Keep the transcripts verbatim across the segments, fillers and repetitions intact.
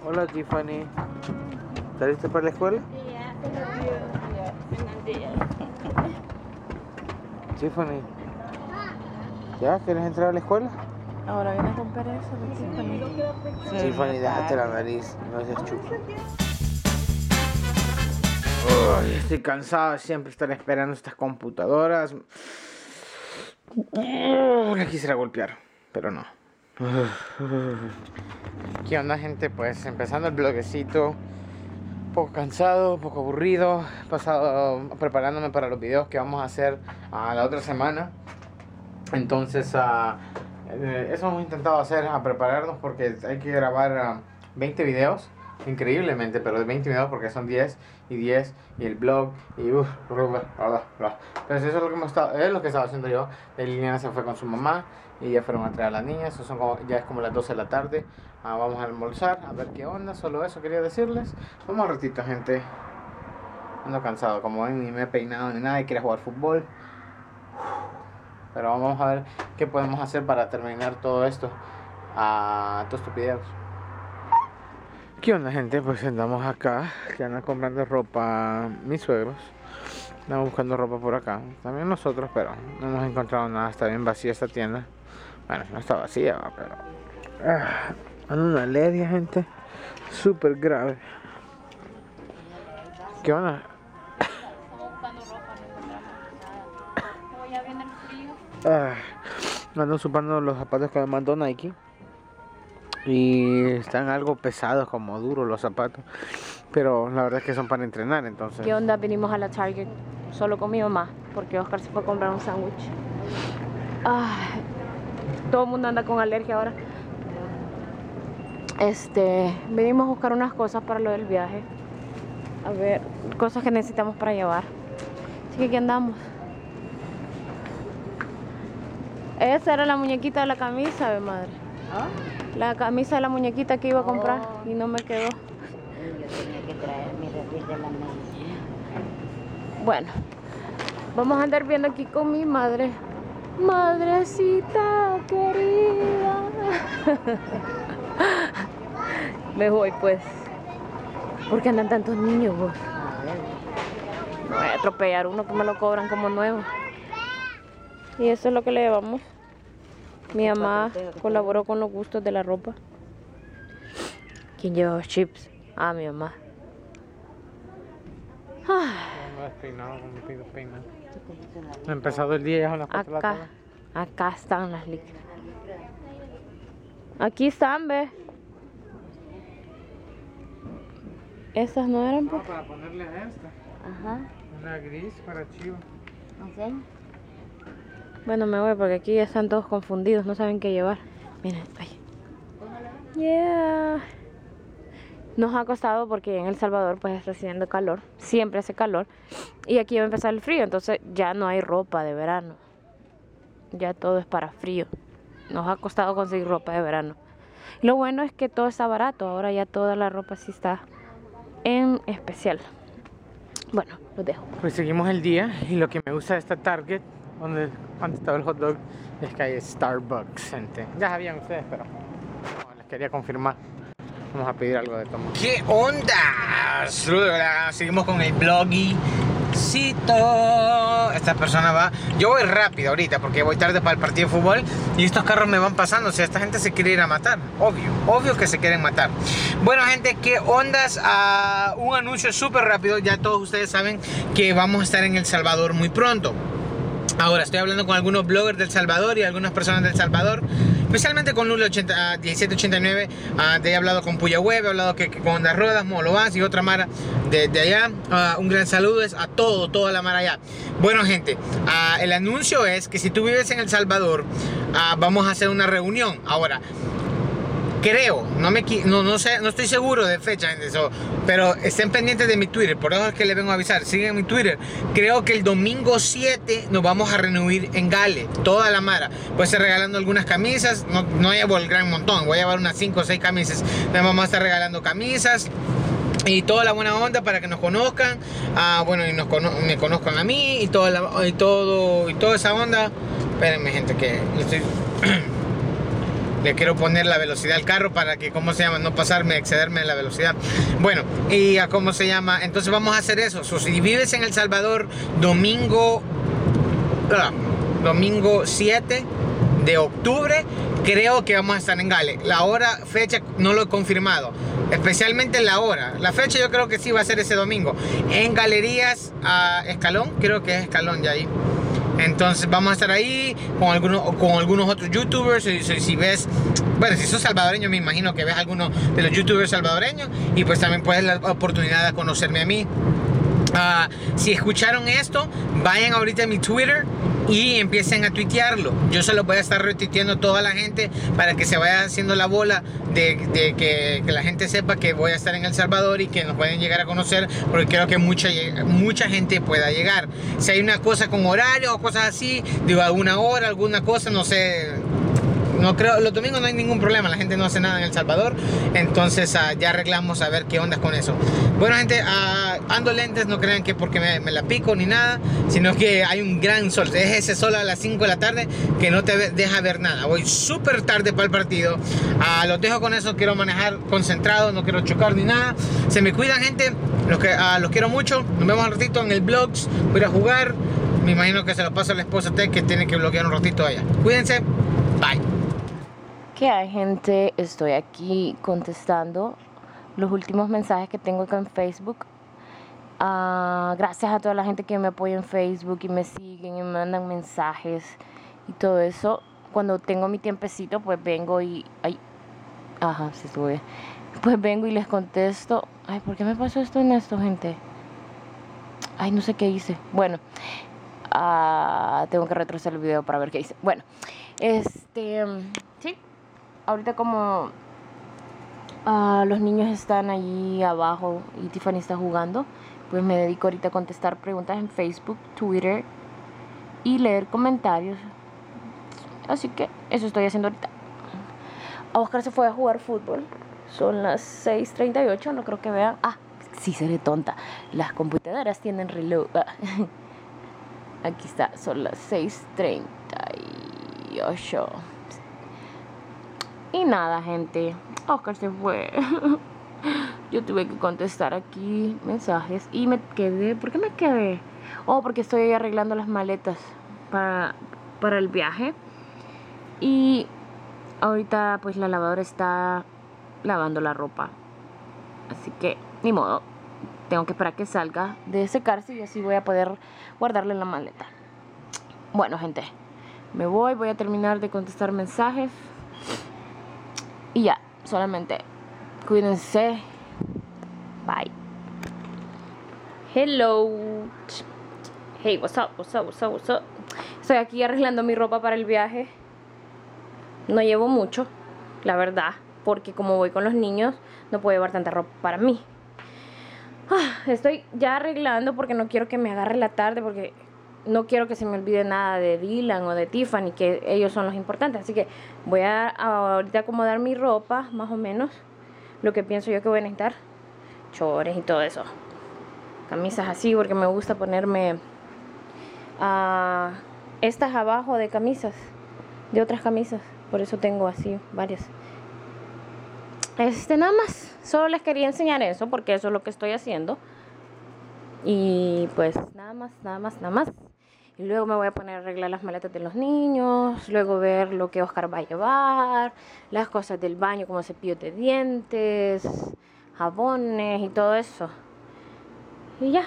Hola Tiffany, ¿estás lista para la escuela? Tiffany, ¿ya quieres entrar a la escuela? Ahora viene con pereza de Tiffany. Tiffany, déjate la nariz, no seas chupa. Uy, estoy cansado de siempre estar esperando estas computadoras. Uh, la quisiera golpear, pero no. ¿Qué onda, gente? Pues empezando el bloguecito. Un poco cansado, un poco aburrido. Pasado preparándome para los videos que vamos a hacer uh, la otra semana. Entonces, uh, eh, eso hemos intentado hacer, a prepararnos porque hay que grabar uh, veinte videos. Increíblemente, pero de veinte videos porque son diez y diez y el blog y uff, bla, bla, bla, bla. Pero eso es lo que hemos estado, es lo que estaba haciendo yo. Liliana se fue con su mamá y ya fueron a traer a las niñas. Eso son como, ya es como las doce de la tarde. Ah, vamos a almorzar, a ver qué onda. Solo eso quería decirles. Vamos un ratito, gente. Ando cansado, como ven, ni me he peinado ni nada y quiero jugar fútbol. Pero vamos a ver qué podemos hacer para terminar todo esto. A todos estos videos. ¿Qué onda, gente? Pues andamos acá, que andan comprando ropa mis suegros. Andamos buscando ropa por acá. También nosotros, pero no hemos encontrado nada. Está bien vacía esta tienda. Bueno, no está vacía, pero... Ah, ando una alergia, gente. Súper grave. ¿Qué onda? Estamos buscando ropa, no encontramos nada. Como ya viene el frío. Ah, ando supando los zapatos que me mandó Nike. Y están algo pesados, como duros los zapatos. Pero la verdad es que son para entrenar, entonces. ¿Qué onda? Vinimos a la Target solo con mi mamá, porque Oscar se fue a comprar un sándwich. Ay, todo el mundo anda con alergia ahora. Este, venimos a buscar unas cosas para lo del viaje. A ver, cosas que necesitamos para llevar. Así que aquí andamos. Esa era la muñequita de la camisa, de madre. ¿Ah? La camisa de la muñequita que iba a comprar Oh. y no me quedó. Yo tenía que traer mi refil de la medicina. Bueno, vamos a andar viendo aquí con mi madre. Madrecita querida. Me voy pues. ¿Por qué andan tantos niños vos? A ver. No voy a atropellar uno que me lo cobran como nuevo. Y eso es lo que le llevamos. Mi mamá colaboró con los gustos de la ropa. ¿Quién llevaba chips? Ah, mi mamá. Ah, No me he despeinado, como me pido peinar. No he empezado el día, ya son las cuatro de la acá, tarde. acá están las licras. Aquí están, ve. Esas no eran, No, pues. para ponerle a esta. Ajá. Una gris para chivo. ¿Ok? Bueno, me voy porque aquí ya están todos confundidos, no saben qué llevar. Miren, ay. Yeah. Nos ha costado porque en El Salvador pues está haciendo calor, siempre hace calor. Y aquí va a empezar el frío, entonces ya no hay ropa de verano. Ya todo es para frío. Nos ha costado conseguir ropa de verano. Lo bueno es que todo está barato, ahora ya toda la ropa sí está en especial. Bueno, los dejo. Pues seguimos el día y lo que me gusta de esta Target, donde antes estaba el hot dog, es que hay Starbucks, gente. Ya sabían ustedes, pero no, les quería confirmar. Vamos a pedir algo de tomar. ¿Qué onda? Seguimos con el blogicito. Esta persona va... Yo voy rápido ahorita porque voy tarde para el partido de fútbol y estos carros me van pasando. O sea, esta gente se quiere ir a matar. Obvio, obvio que se quieren matar. Bueno, gente, ¿qué ondas? Uh, un anuncio súper rápido. Ya todos ustedes saben que vamos a estar en El Salvador muy pronto. Ahora estoy hablando con algunos bloggers del Salvador y algunas personas del Salvador, especialmente con Lule diecisiete ochenta y nueve. Uh, he hablado con Puya Web, he hablado que, que con Ondas Rodas, Molovás y otra mara de, de allá. Uh, un gran saludo a todo, toda la mara allá. Bueno, gente, uh, el anuncio es que si tú vives en El Salvador, uh, vamos a hacer una reunión. Ahora, creo, no, me, no, no, sé, no estoy seguro de fecha, gente, so, pero estén pendientes de mi Twitter, por eso es que les vengo a avisar, sigan mi Twitter. Creo que el domingo siete nos vamos a reunir en Gale, toda la mara. Voy a estar regalando algunas camisas, no, no llevo el gran montón, voy a llevar unas cinco o seis camisas. Me vamos a estar regalando camisas y toda la buena onda para que nos conozcan, ah, bueno, y nos cono me conozcan a mí y toda, la, y, todo, y toda esa onda. Espérenme, gente, que estoy... le quiero poner la velocidad al carro para que, ¿cómo se llama? No pasarme, excederme de la velocidad. Bueno, y a cómo se llama, entonces vamos a hacer eso. So, si vives en El Salvador, domingo, uh, domingo siete de octubre, creo que vamos a estar en Gale. La hora, fecha, no lo he confirmado. Especialmente la hora. La fecha yo creo que sí va a ser ese domingo. En Galerías uh, Escalón, creo que es Escalón ya ahí. Entonces vamos a estar ahí con algunos, con algunos otros youtubers. Si, si, si ves, bueno, si sos salvadoreño, me imagino que ves algunos de los youtubers salvadoreños. Y pues también puedes la oportunidad de conocerme a mí. Uh, si escucharon esto, vayan ahorita a mi Twitter y empiecen a tuitearlo. Yo se lo voy a estar retuiteando a toda la gente para que se vaya haciendo la bola de, de que, que la gente sepa que voy a estar en El Salvador y que nos pueden llegar a conocer, porque creo que mucha, mucha gente pueda llegar. Si hay una cosa con horario o cosas así, digo, alguna hora, alguna cosa, no sé. No creo, los domingos no hay ningún problema, la gente no hace nada en El Salvador, entonces uh, ya arreglamos a ver qué onda con eso. Bueno, gente, uh, ando lentes, no crean que porque me, me la pico ni nada, sino que hay un gran sol, es ese sol a las cinco de la tarde que no te deja ver nada. Voy súper tarde para el partido, uh, los dejo con eso, quiero manejar concentrado, no quiero chocar ni nada. Se me cuidan, gente, los, que, uh, los quiero mucho, nos vemos un ratito en el vlogs, voy a ir a jugar, me imagino que se lo pasa a la esposa Tech, que tiene que bloquear un ratito allá. Cuídense, bye. ¿Qué hay, gente? Estoy aquí contestando los últimos mensajes que tengo acá en Facebook. Uh, gracias a toda la gente que me apoya en Facebook y me siguen y me mandan mensajes y todo eso. Cuando tengo mi tiempecito, pues vengo y... Ay, ajá, sí estuve. Pues vengo y les contesto. Ay, ¿por qué me pasó esto en esto, gente? Ay, no sé qué hice. Bueno, uh, tengo que retroceder el video para ver qué hice. Bueno, este... sí. Ahorita como uh, los niños están allí abajo y Tiffany está jugando, pues me dedico ahorita a contestar preguntas en Facebook, Twitter y leer comentarios. Así que eso estoy haciendo ahorita. Oscar se fue a jugar fútbol. Son las seis treinta y ocho, no creo que vean. Ah, sí, seré tonta. Las computadoras tienen reloj. Aquí está, son las seis treinta y ocho. Y nada, gente, Oscar se fue. Yo tuve que contestar aquí mensajes y me quedé. ¿Por qué me quedé? Oh, porque estoy arreglando las maletas para, para el viaje. Y ahorita pues la lavadora está lavando la ropa. Así que, ni modo. Tengo que esperar que salga de secarse y así voy a poder guardarle en la maleta. Bueno, gente, me voy, voy a terminar de contestar mensajes. Y ya, solamente cuídense. Bye. Hello. Hey, what's up, what's up, what's up, what's up. Estoy aquí arreglando mi ropa para el viaje. No llevo mucho, la verdad, porque como voy con los niños, no puedo llevar tanta ropa para mí. Ah, estoy ya arreglando porque no quiero que me agarre la tarde, porque no quiero que se me olvide nada de Dylan o de Tiffany, que ellos son los importantes. Así que voy a, a ahorita acomodar mi ropa, más o menos. Lo que pienso yo que voy a necesitar. Chores y todo eso. Camisas así, porque me gusta ponerme uh, estas abajo de camisas. De otras camisas. Por eso tengo así varias. Este, nada más. Solo les quería enseñar eso, porque eso es lo que estoy haciendo. Y pues nada más, nada más, nada más. Y luego me voy a poner a arreglar las maletas de los niños. Luego ver lo que Oscar va a llevar. Las cosas del baño como cepillos de dientes, jabones y todo eso. Y ya.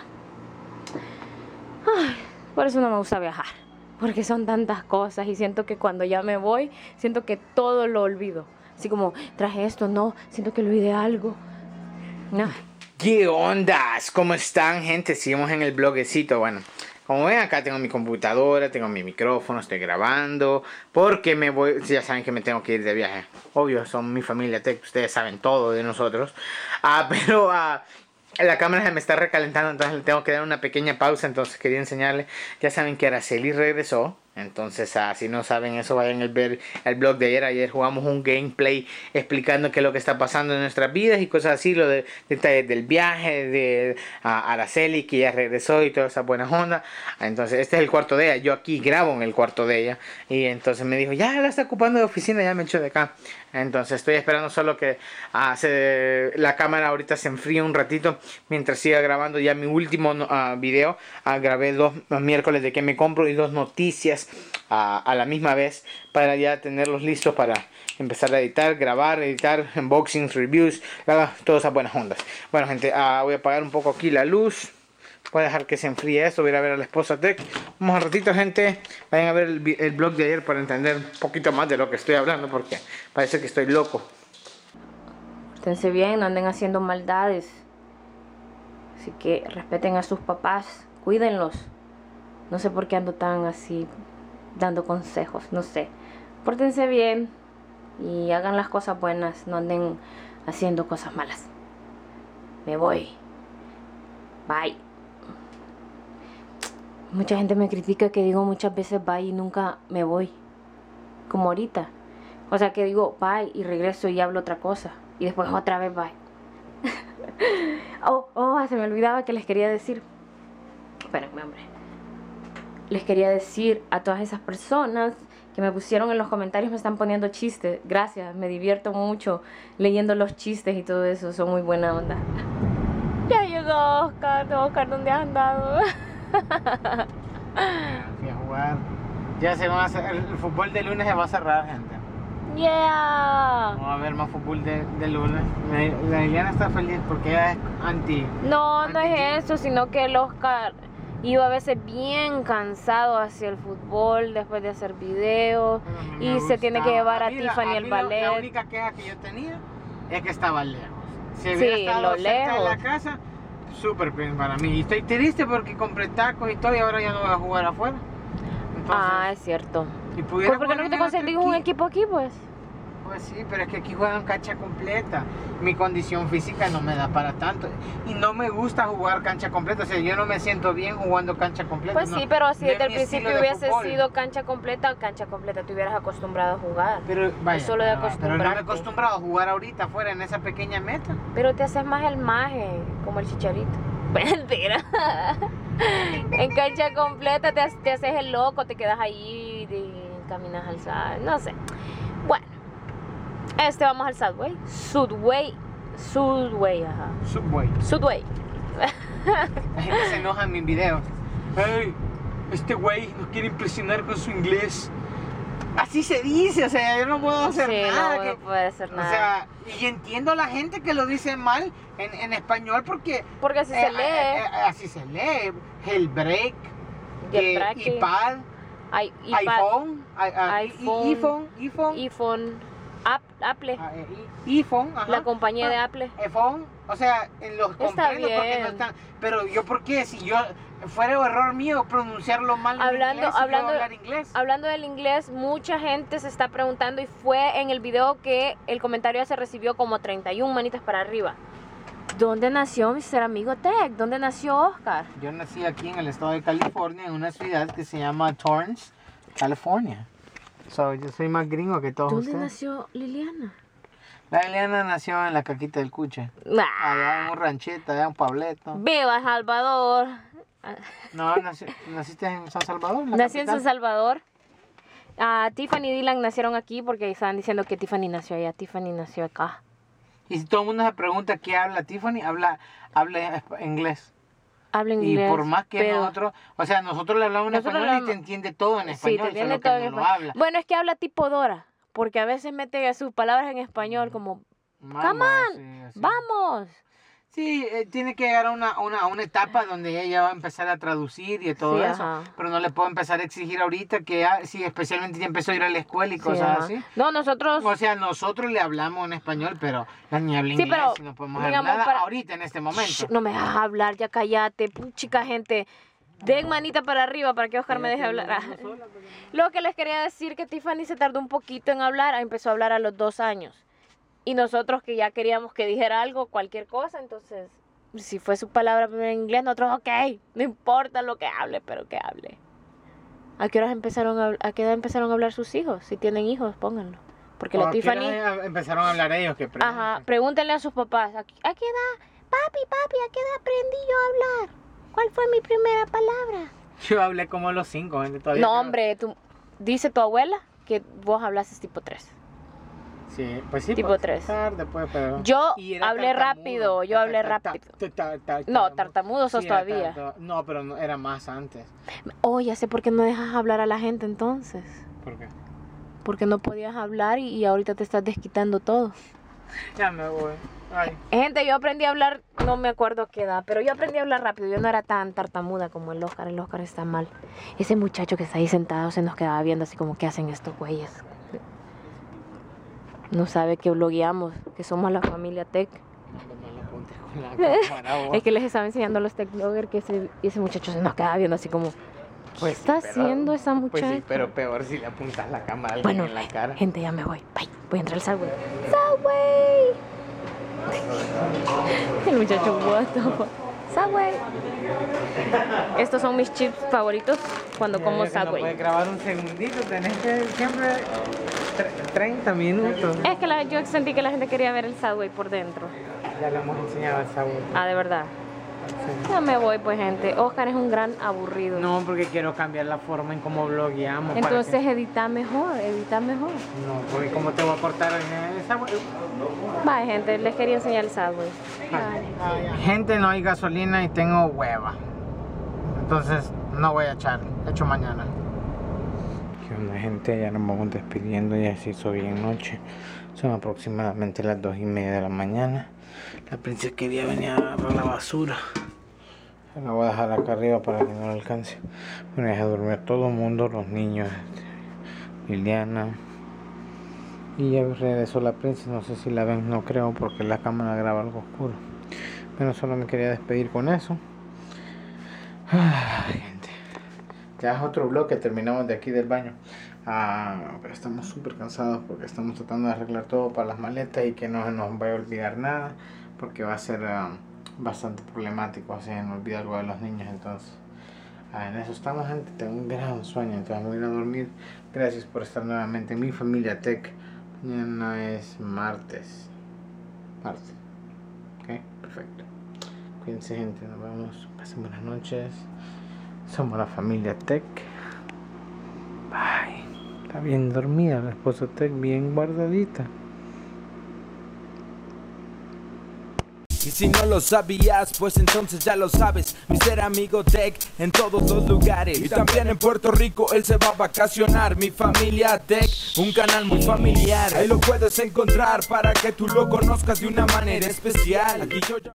Ay, por eso no me gusta viajar. Porque son tantas cosas y siento que cuando ya me voy, siento que todo lo olvido. Así como, traje esto, no, siento que olvidé algo. No. ¿Qué ondas? ¿Cómo están, gente? Seguimos en el bloguecito. Bueno, como ven, acá tengo mi computadora, tengo mi micrófono, estoy grabando. Porque me voy, ya saben que me tengo que ir de viaje. Obvio, son mi familia tech, ustedes saben todo de nosotros. Ah, pero ah, la cámara se me está recalentando, entonces le tengo que dar una pequeña pausa. Entonces quería enseñarles, ya saben que Araceli regresó. Entonces, ah, si no saben eso, vayan a ver el blog de ayer. Ayer jugamos un gameplay explicando qué es lo que está pasando en nuestras vidas y cosas así, lo de detalles del viaje de a Araceli, que ya regresó y todas esas buenas ondas. Entonces, este es el cuarto de ella. Yo aquí grabo en el cuarto de ella. Y entonces me dijo, ya la está ocupando de oficina, ya me echó de acá. Entonces estoy esperando solo que uh, se, la cámara ahorita se enfríe un ratito mientras siga grabando ya mi último uh, video. Uh, grabé dos uh, miércoles de qué me compro y dos noticias uh, a la misma vez para ya tenerlos listos para empezar a editar, grabar, editar, unboxings, reviews, uh, todas esas buenas ondas. Bueno gente, uh, voy a apagar un poco aquí la luz. Voy a dejar que se enfríe esto. Voy a ir a ver a la esposa Tech. Vamos un ratito, gente. Vayan a ver el, el blog de ayer para entender un poquito más de lo que estoy hablando, porque parece que estoy loco. Esténse bien, no anden haciendo maldades. Así que respeten a sus papás, cuídenlos. No sé por qué ando tan así dando consejos, no sé. Pórtense bien y hagan las cosas buenas, no anden haciendo cosas malas. Me voy. Bye. Mucha gente me critica que digo muchas veces bye y nunca me voy. Como ahorita. O sea que digo bye y regreso y hablo otra cosa. Y después otra vez bye. oh, oh, se me olvidaba que les quería decir. Espérenme, hombre. Les quería decir a todas esas personas que me pusieron en los comentarios, me están poniendo chistes. Gracias, me divierto mucho leyendo los chistes y todo eso. Son muy buena onda. Ya llegó Oscar. Oscar, ¿dónde has andado? Fui a jugar. Ya se va a hacer, el fútbol de lunes se va a cerrar, gente. Yeah. No va a haber más fútbol de, de lunes. La Liliana está feliz porque ella es anti. No, anti no es eso, sino que el Oscar iba a veces bien cansado hacia el fútbol después de hacer videos y me se tiene que llevar a, a Tiffany a al mí ballet. La, la única queja que yo tenía es que estaba lejos. Si Sí, hubiera estado lo cerca lejos. de la casa, súper bien para mí. Y estoy triste porque compré tacos y todo y ahora ya no voy a jugar afuera. Entonces, Ah, es cierto. y pudiera ¿Por qué no jugar te en otro conseguís un equipo aquí, pues? Pues sí, pero es que aquí juegan cancha completa. Mi condición física no me da para tanto. Y no me gusta jugar cancha completa. O sea, yo no me siento bien jugando cancha completa. Pues no, sí, pero si no es desde el mi principio estilo de hubiese fútbol. sido cancha completa, cancha completa te hubieras acostumbrado a jugar. Pero vaya, Es solo de pero, pero no me he acostumbrarte. acostumbrado a jugar ahorita afuera en esa pequeña meta. Pero te haces más el maje, como el chicharito. Mentira. En cancha completa te, ha- te haces el loco, te quedas ahí y caminas al sal. No sé. Bueno, este vamos al Subway. Subway. Subway, ajá. Subway. Subway. La gente se enoja en mis videos. Hey, este güey nos quiere impresionar con su inglés. Así se dice, o sea, yo no puedo hacer Sí, nada. no, que- no puede hacer nada. O sea, y entiendo a la gente que lo dice mal en, en español porque Porque así eh, se eh, lee. eh, así se lee. Jailbreak, Jailbreak. eh, iPad, Ay, iPad, iPhone, i- ah, i- iPhone, iPhone, iPhone, iPhone, App- Apple, ah, eh, i- iPhone, ajá. la compañía de Ah, Apple. iPhone, o sea, en los Está comprendo porque bien. no están, pero yo por qué si yo fuera error mío pronunciarlo mal en Hablando, inglés y yo hablando, hablar inglés. hablando del inglés, mucha gente se está preguntando y fue en el video que el comentario se recibió como treinta y una manitas para arriba. ¿Dónde nació mi ser amigo Tech? ¿Dónde nació Oscar? Yo nací aquí en el estado de California, en una ciudad que se llama Torrance, California. So, yo soy más gringo que todos ¿Dónde ustedes. nació Liliana? La Eliana nació en la caquita del Cuche. Ah, Allá en un ranchito, allá en un Pableto. ¡Viva Salvador! No, nací- naciste en San Salvador. la Nací en capital. San Salvador. Ah, Tiffany y Dylan nacieron aquí porque estaban diciendo que Tiffany nació allá. Tiffany nació acá. Y si todo el mundo se pregunta qué habla Tiffany, habla, habla esp- inglés. Habla Y inglés. por más que pero- nosotros, o sea, nosotros le hablamos en Nosotros español hablamos- y te entiende todo en Sí, español, te entiende solo que todo no en lo español. habla. Bueno, es que habla tipo Dora, porque a veces mete sus palabras en español como Mamá, Come on, sí, así. ¡vamos! Sí, eh, tiene que llegar a una, a una, a una etapa donde ella va a empezar a traducir y todo Sí, eso. ajá. Pero no le puedo empezar a exigir ahorita que, ah, sí, especialmente ya empezó a ir a la escuela y Sí, cosas ajá. así. No, nosotros... O sea, nosotros le hablamos en español, pero la niña habla Sí, inglés pero, y no podemos hacer digamos, nada para- ahorita en este momento. Shh, no me dejas hablar, ya cállate, chica gente. Den manita para arriba para que Oscar me deje hablar. Ah. Lo que les quería decir que Tiffany se tardó un poquito en hablar, empezó a hablar a los dos años. Y nosotros que ya queríamos que dijera algo, cualquier cosa, entonces, si fue su palabra en inglés, nosotros, ok, no importa lo que hable, pero que hable. ¿A qué horas empezaron a, a qué edad empezaron a hablar sus hijos? Si tienen hijos, pónganlo. Porque la ¿A qué Tiffany... edad empezaron a hablar ellos que preguntan? Ajá, pregúntenle a sus papás. ¿A, a qué edad? Papi, papi, ¿a qué edad aprendí yo a hablar? ¿Cuál fue mi primera palabra? Yo hablé como a los cinco, gente, todavía. No, creo. hombre, tú, dice tu abuela que vos hablases tipo tres. Sí, pues sí. Tipo pues, tres. Tarde, pues, pero... Yo Y era hablé tartamudo. rápido, yo hablé Ta- ta- ta- rápido. ta- ta- ta- ta- No, tartamudo sos Sí, era todavía. tarta- No, pero no, era más antes. Oh, ya sé por qué no dejas hablar a la gente entonces. ¿Por qué? Porque no podías hablar y, y ahorita te estás desquitando todo. Ya me voy. Ay. Gente, yo aprendí a hablar, no me acuerdo a qué edad, pero yo aprendí a hablar rápido. Yo no era tan tartamuda como el Oscar. El Oscar está mal. Ese muchacho que está ahí sentado se nos quedaba viendo así como, ¿qué hacen estos güeyes? No sabe que blogueamos, que somos la familia Tech. No me la apuntes con la cámara, vos. Es que les estaba enseñando a los Tech bloggers que ese, ese muchacho se nos quedaba viendo así como, ¿qué Pues sí, está pero- haciendo esa muchacha? Pues sí, pero peor si le apuntas la cámara a alguien Bueno, en la cara. gente, ya me voy. Bye. Voy a entrar al Subway. ¡Subway! El muchacho, what the fuck. Subway. Estos son mis chips favoritos cuando como Ya, ya que no Subway. puedes grabar un segundito, tenés que siempre tre- treinta minutos. Es que la- yo sentí que la gente quería ver el Subway por dentro. Ya le hemos enseñado el sabor. Ah, de verdad. Sí. Ya me voy, pues, gente. Oscar es un gran aburrido. No, porque quiero cambiar la forma en cómo blogueamos. para Entonces que- edita mejor, edita mejor. No, porque como te voy a cortar el sabor. Bye, gente. Les quería enseñar el Subway. Bye. Gente, no hay gasolina y tengo hueva. Entonces no voy a echar. Echo mañana. ¿Qué onda, gente? Ya nos vamos despidiendo. Ya se hizo bien noche. Son aproximadamente las dos y media de la mañana. La princesa quería venir a agarrar la basura. La voy a dejar acá arriba para que no la alcance. Bueno, ya durmió a todo el mundo, los niños, Liliana. Y ya regresó la princesa. No sé si la ven, no creo, porque la cámara graba algo oscuro. Bueno, solo me quería despedir con eso. Ay, gente. Ya es otro vlog que terminamos de aquí del baño. Ah, pero estamos súper cansados porque estamos tratando de arreglar todo para las maletas y que no se nos vaya a olvidar nada, porque va a ser uh, bastante problemático así en olvidar algo de los niños. Entonces ah, en eso estamos, gente. Tengo un gran sueño, entonces voy a ir a dormir. Gracias por estar nuevamente en mi familia Tech. Mañana es martes. Martes. Ok, perfecto. Cuídense, gente. Nos vemos. Pasen buenas noches. Somos la familia Tech. Bye. Está bien dormida la esposa Tech, bien guardadita. Y si no lo sabías, pues entonces ya lo sabes. Mi ser amigo Tech en todos los lugares. Y también en Puerto Rico él se va a vacacionar. Mi familia Tech, un canal muy familiar. Ahí lo puedes encontrar para que tú lo conozcas de una manera especial. Aquí yo...